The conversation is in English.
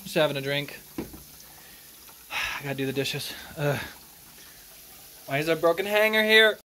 Just having a drink. I gotta do the dishes. Why is there a broken hanger here?